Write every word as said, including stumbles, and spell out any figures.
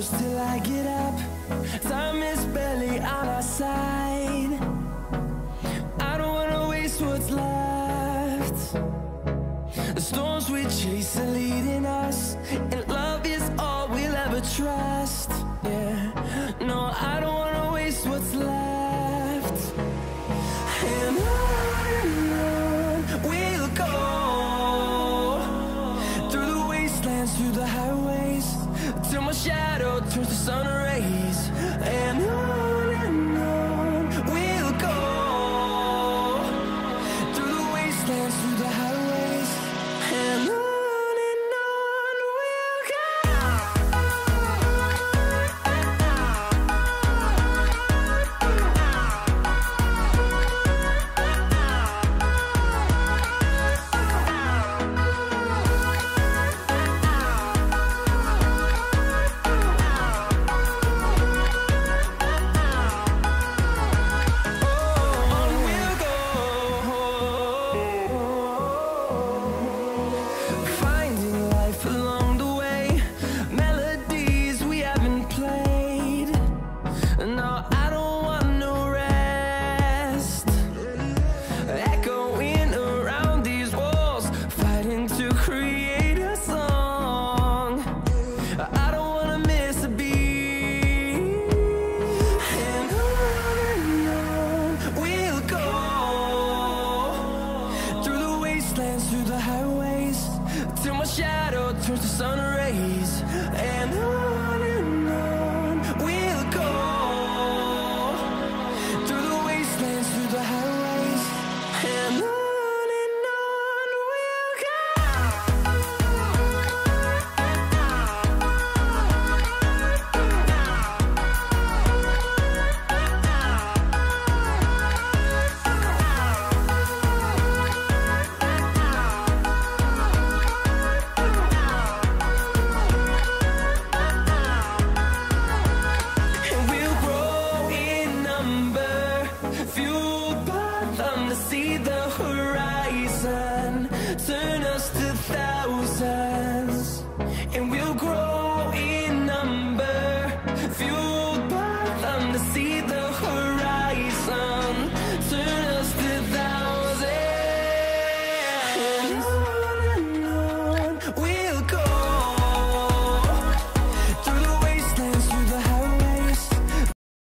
close till I get up. Time is barely on our side. I don't wanna waste what's left. The storms we chase are leading us, and love is all we'll ever trust. Yeah, no, I don't wanna waste what's left. And on and on we'll go, through the wastelands, through the highways, till my shadow turns to sun rays. And on and on we'll go, through the wastelands, through the highways, and on. Through the highways, till my shadow turns to sun rays.